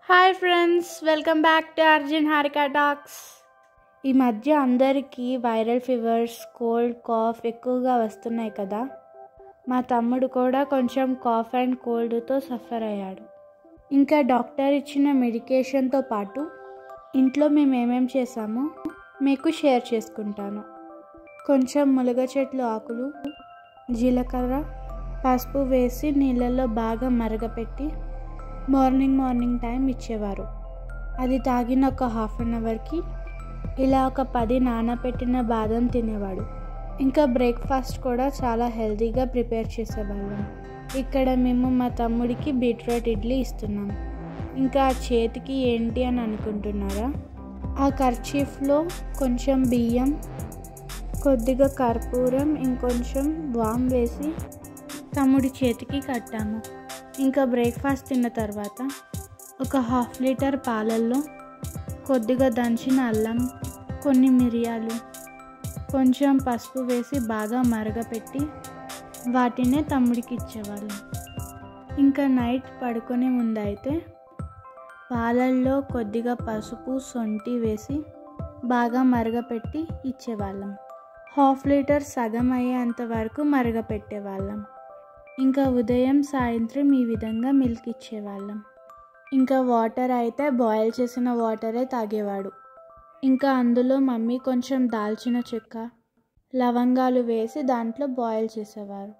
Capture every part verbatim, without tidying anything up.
Hi friends, welcome back to Arjun Harika talks. ఈ మధ్య అందరికీ వైరల్ ఫీవర్స్, కోల్డ్, కాఫ్ ఎక్కువగా వస్తున్నాయి కదా. మా తమ్ముడు కూడా కొంచెం కాఫ్ అండ్ కోల్డ్తో సఫర్ అయ్యాడు. ఇంకా డాక్టర్ ఇచ్చిన మెడికేషన్తో పాటు ఇంట్లో మేము ఏమేం చేసామో మీకు షేర్ చేసుకుంటాను. కొంచెం మునగ చెట్లు ఆకులు, జీలకర్ర, పసుపు వేసి నీళ్ళల్లో బాగా మరగపెట్టి మార్నింగ్ మార్నింగ్ టైం ఇచ్చేవారు. అది తాగిన ఒక హాఫ్ అన్ అవర్కి ఇలా ఒక పది నానబెట్టిన బాదం తినేవాడు. ఇంకా బ్రేక్ఫాస్ట్ కూడా చాలా హెల్తీగా ప్రిపేర్ చేసేవాళ్ళం. ఇక్కడ మేము మా తమ్ముడికి బీట్రూట్ ఇడ్లీ ఇస్తున్నాం. ఇంకా చేతికి ఏంటి అని అనుకుంటున్నారా? ఆ కర్చీఫ్లో కొంచెం బియ్యం, కొద్దిగా కర్పూరం, ఇంకొంచెం వామ్ వేసి తమ్ముడి చేతికి కట్టాము. ఇంకా బ్రేక్ఫాస్ట్ తిన్న తర్వాత ఒక హాఫ్ లీటర్ పాలల్లో కొద్దిగా దంచిన అల్లం, కొన్ని మిరియాలు, కొంచెం పసుపు వేసి బాగా మరగపెట్టి వాటినే తమ్ముడికి ఇచ్చేవాళ్ళం. ఇంకా నైట్ పడుకునే ముందు అయితే పాలల్లో కొద్దిగా పసుపు, సొంటి వేసి బాగా మరగపెట్టి ఇచ్చేవాళ్ళం. హాఫ్ లీటర్ సగం అయ్యేంత వరకు మరగపెట్టేవాళ్ళం. ఇంకా ఉదయం సాయంత్రం ఈ విధంగా మిల్క్ ఇచ్చేవాళ్ళం. ఇంకా వాటర్ అయితే బాయిల్ చేసిన వాటరే తాగేవాడు. ఇంకా అందులో మమ్మీ కొంచెం దాల్చిన చెక్క, లవంగాలు వేసి దాంట్లో బాయిల్ చేసేవారు.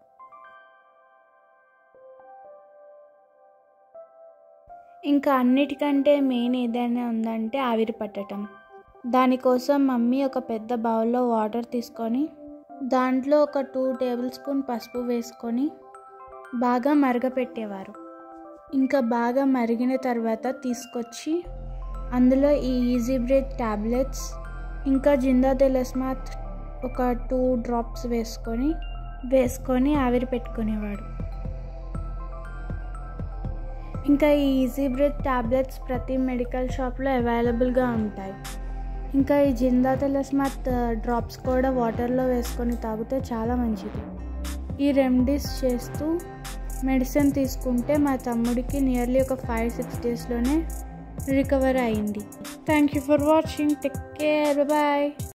ఇంకా అన్నిటికంటే మెయిన్ ఏదైనా ఉందంటే ఆవిరి పట్టడం. దానికోసం మమ్మీ ఒక పెద్ద బౌల్లో వాటర్ తీసుకొని దాంట్లో ఒక టూ టేబుల్ స్పూన్ పసుపు వేసుకొని బాగా మరగపెట్టేవారు. ఇంకా బాగా మరిగిన తర్వాత తీసుకొచ్చి అందులో ఈ ఈజీ బ్రీత్ ట్యాబ్లెట్స్, ఇంకా జిందా తిలస్మాత్ ఒక టూ డ్రాప్స్ వేసుకొని వేసుకొని ఆవిరి పెట్టుకునేవాడు. ఇంకా ఈ ఈజీ బ్రీత్ ట్యాబ్లెట్స్ ప్రతి మెడికల్ షాప్లో అవైలబుల్గా ఉంటాయి. ఇంకా ఈ జిందా తిలస్మాత్ డ్రాప్స్ కూడా వాటర్లో వేసుకొని తాగితే చాలా మంచిది. ఈ రెమెడీస్ చేస్తూ మెడిసిన్ తీసుకుంటే మా తమ్ముడికి నియర్లీ ఒక ఫైవ్ సిక్స్ డేస్లోనే రికవర్ అయింది. Thank you for watching. Take care. Bye.